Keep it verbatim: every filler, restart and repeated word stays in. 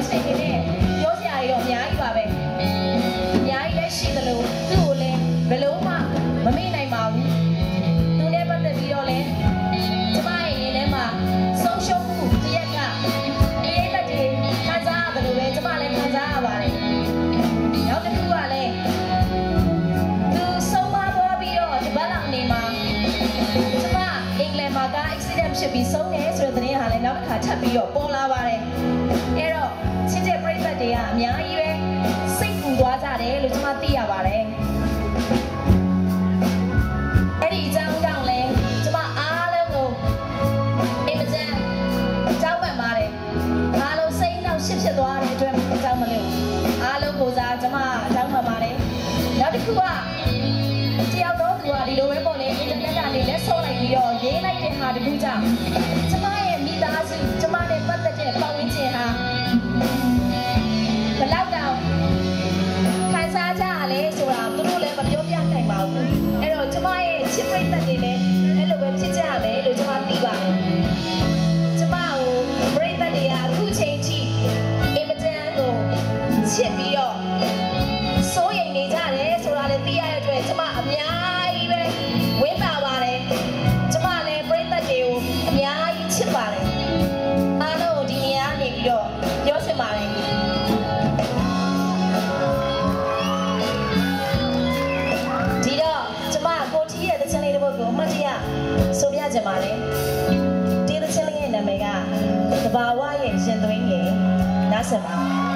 ချိန်နေနဲ့ပြောစရာတွေတော့အများကြီးပါပဲအများကြီးလည်းရှိသလိုသူ့ကိုလည်းဘယ်လုံးမှမမေ့နိုင်ပါဘူးသူနဲ့ပတ်သက်ပြီးတော့လည်းကျမရဲ့ရင်ထဲမှာဆုံးရှုံးမှုတရက်ကအေးလက်တွေခံစားရတယ်လို့ပဲကျမလည်းခံစားရပါတယ်နောက်တစ်ခုကလည်းသူဆုံးမသွားပြီးတော့ဒီဘက်လောက်နေမှာကျမအင်္ဂလန်မှာကား accident ဖြစ်ပြီးဆုံးတယ်ဆိုတဲ့သတင်းဟာလည်းနောက်တစ်ခါထပ်ပြီးတော့ပေါ်လာပါတယ်အဲ့တော့ချင်းတဲ့ပရိသတ်တွေကအများကြီးပဲစိတ်ပူသွားကြတယ်လို့ကျမသိရပါတယ်အဲ့ဒီအကြောင်းကြောင့်လဲကျမအားလုံးကိုအင်မတန်ကြောက်မှန်ပါတယ်အားလုံးစိတ်နှောက်ရှစ်ဖြစ်သွားတဲ့အတွက်အကြောင်းမလို့အားလုံးကိုစားကျမကြောက်မှန်ပါတယ်နောက်တစ်ခုကတယောက်တော့သူကဒီလိုပဲပေါ့လေအင်တာနက်ကနေလက်ဆော့လိုက်ပြီးတော့ရေးလိုက်တဲ့ဟာတခုကြောင့်ကျမရဲ့မိသားစုကျမနဲ့ပတ်သက်တဲ့ပတ်ဝန်းကျင်ဟာဘယ်လောက်တောင်ခံစားကြရလဲဆိုတာသူတို့လည်းမပြောပြနိုင်ပါဘူးအဲ့တော့ကျမရဲ့ချစ်ပရိသတ်တွေလည်းအဲ့လိုပဲဖြစ်ကြမယ်လို့ကျမသိပါတယ်ကျမကိုပရိသတ်တွေကအခုချိန်ထိအင်မတန်ကိုချစ်ပြီးတော့စိုးရိမ်နေကြတယ်ဆိုတာလည်းသိရတဲ့အတွက်ကျမအများကြီးပဲဝမ်းသာပါတယ်ကျမလည်းပရိသတ်တွေကိုအများကြီးချစ်ပါတယ်အားလုံးကိုဒီနေရာနေပြီးတော့ပြောချင်ပါတယ်ဒီတော့ကျမကိုတီးရဲ့တချင်လေးတစ်ပုဒ်ကိုအမှတ်တရဆိုပြချင်ပါတယ်ဒီတချင်လေးရဲ့နာမည်ကသဘာဝရဲ့ရင်သွင်းငယ်နားဆင်ပါ